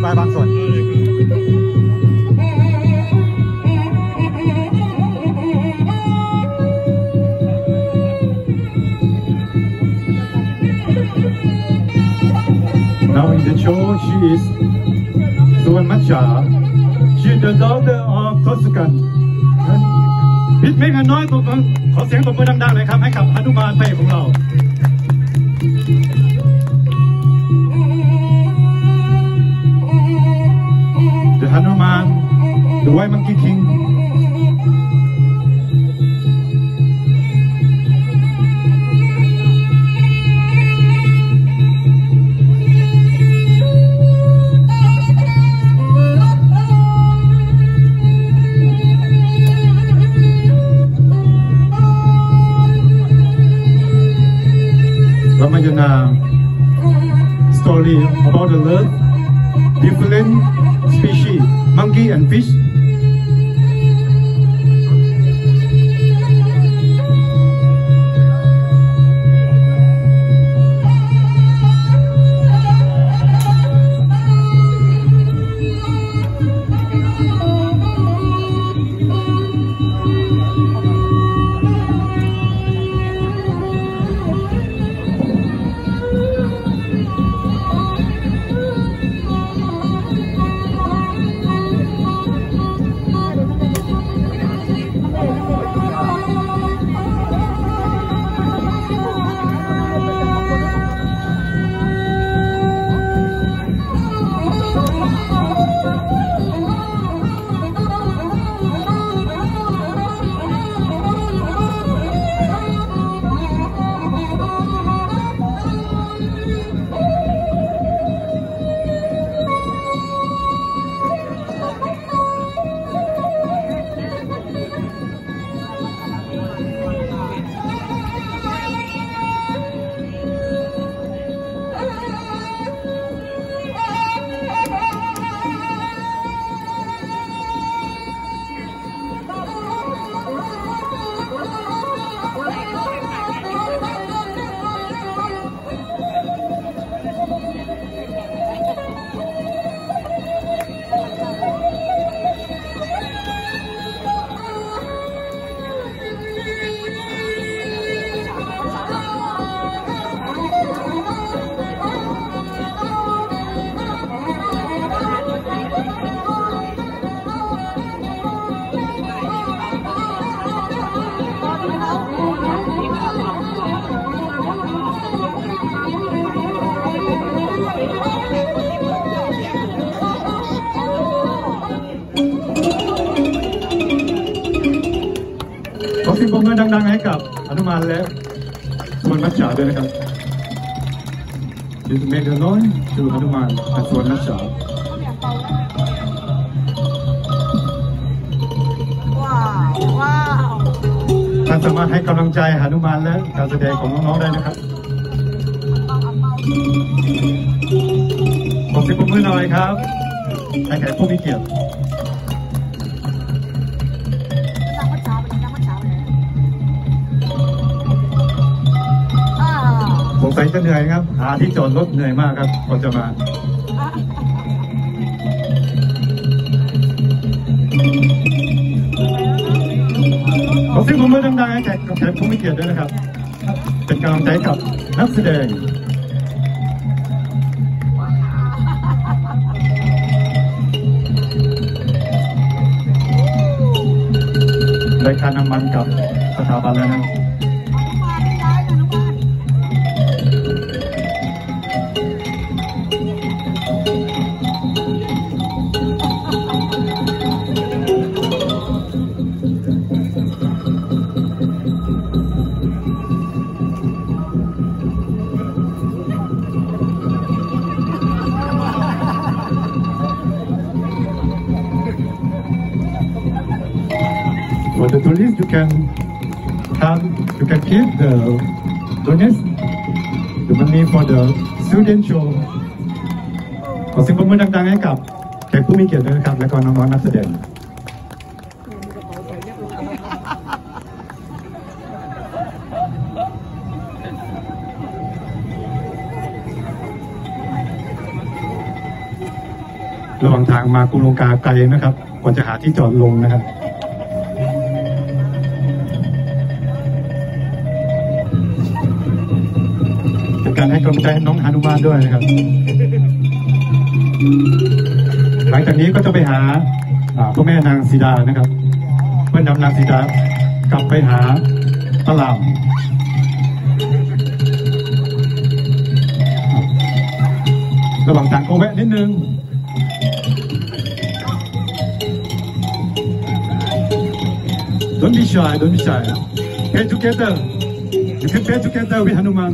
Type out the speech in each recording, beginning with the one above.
ายบางส่วน Now in the show, she is Suvarnacha. She is the daughter of Toscan. พิษไม่กันน้อยตัวขอเสียงตบมือดังๆเลยครับให้กับหนุมานพระเอกของเรา The Hanuman, the White Monkey King. Ramayana story about the earth, different species, monkey and fish. ขอเสียงปรบมือดังๆให้กับหนุมานและSuvarnachaด้วยนะครับ Please make a noise to Hanuman and Suvarnacha. ว้าวท่านสามารถให้กำลังใจหนุมานและการแสดงของน้องๆได้นะครับขอเสียงปรบมือหน่อยครับให้แขกผู้มีเกียรติสงสัยจะเหนื่อยครับหาที่จอดรถเหนื่อยมากครับก่อนจะมาขอเสียงปรบมือดังๆให้แขกผู้มีเกียรติด้วยนะครับเป็นกำลังใจกับนักแสดงได้ค่าน้ำมันกับสถาบันแล้วนะ For the tourists, you can keep the donate the money for the student show. ขอเสียงปรบมือดังๆให้กับแขกผู้มีเกียรติด้วยนะครับและก็น้องๆนักแสดงระหว่างทางมากรุงลงกาไกลนะครับก่อนจะหาที่จอดลงนะครับเป็นการให้กำลังใจน้องหนุมานด้วยนะครับหลังจากนี้ก็จะไปหาพ่อแม่นางสีดานะครับเพื่อนำนางสีดากลับไปหาตะลามระหว่างทางก็แวะนิดนึงDon't be shy, don't be shy. Pay together. You can pay together with Hanuman.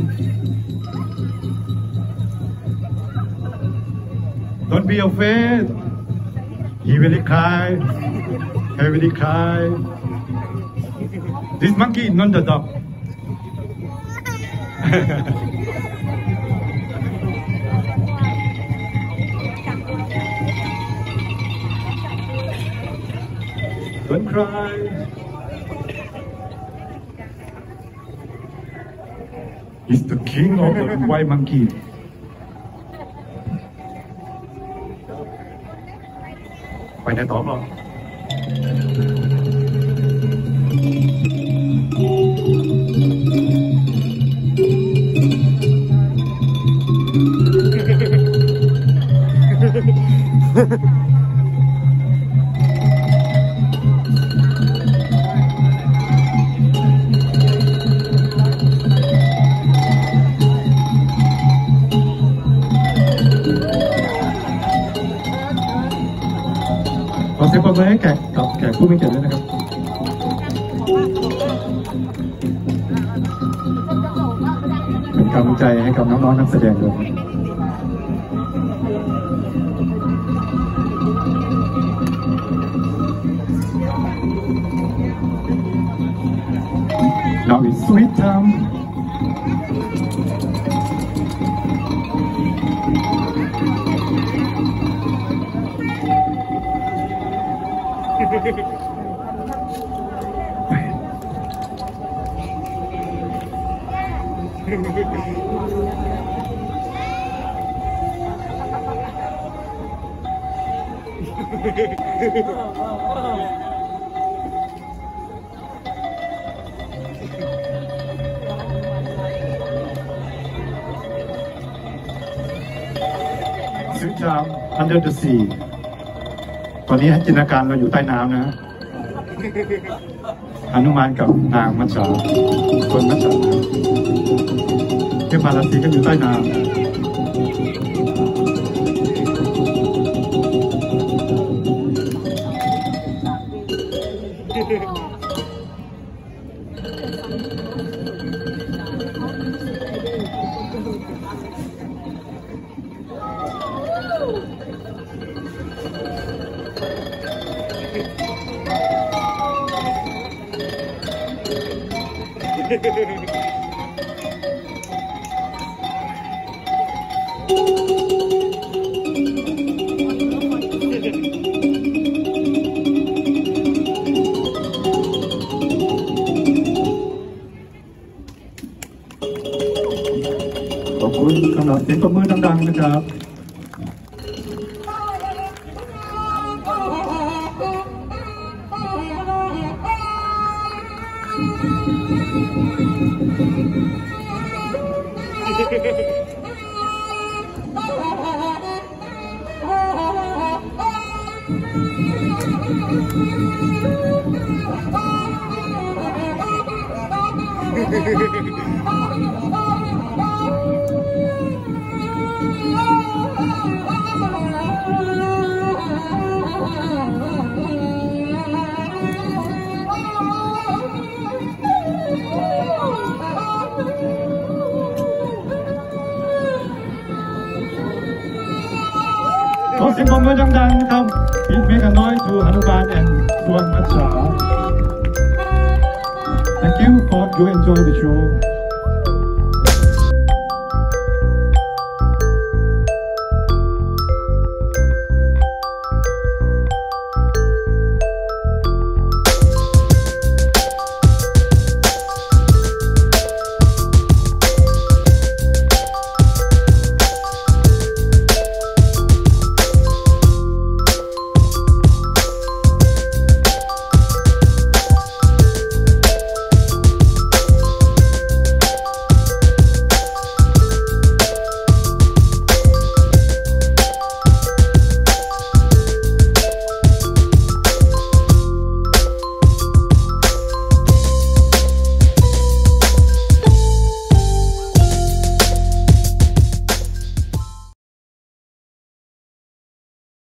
Don't be afraid. He really cry. He really cry. This monkey, not the dog. Don't cry. He's the king of the white monkey. Quay này tóm rồi.ขอเสียงปรบมือให้แขกผู้มีเกียรติด้วยนะครับเป็นกำลังใจให้กับน้องๆนักแสดงด้วย Now it's sweet time. Sweet time under the sea. ตอนนี้จินตนาการเราอยู่ใต้น้ำนะหนุมานกับนางมัจฉาคนมัจฉาเทพาราศีก็อยู่ใต้น้ำขอบคุณสำหรับเสียงปรบมือดังๆนะครับ ขอเสียงปรบมือดังๆนะครับ Please make a noise to Hanuman and Swan Matcha. Thank you for you enjoy the show.